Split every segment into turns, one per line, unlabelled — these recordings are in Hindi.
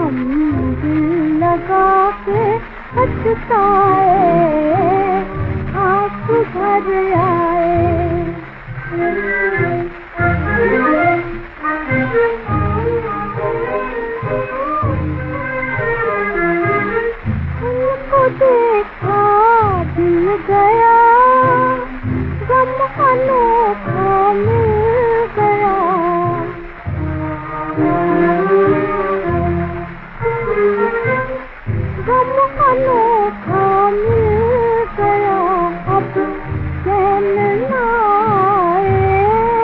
हम दिल लगा के पछताए, आंसू भर आए। उनको देखा दिल गया, गम अनोखा मिल गया। गम अनोखा मिल गया, अब चैन न आए,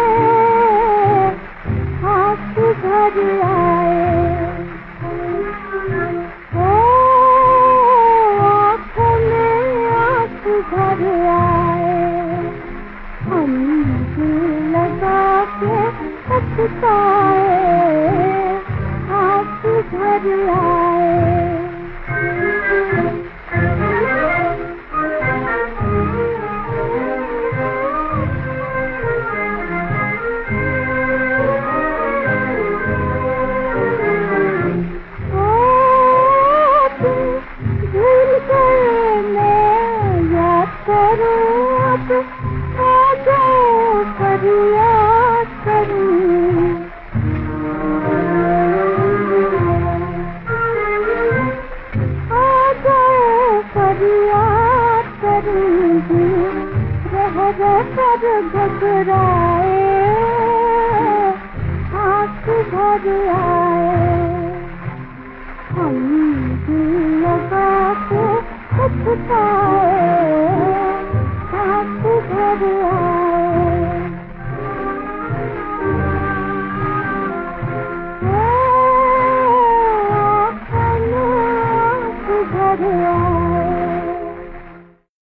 आंसू भर आए। आँखों में आंसू भर आए, हम दिल लगा के पछताए, आंसू भर आए। अब आ जाओ फरियाद करूं, आ जाओ फरियाद करूंगी। रह कर घबराए, आंसू भर आए। हम दिल लगा के पछताए,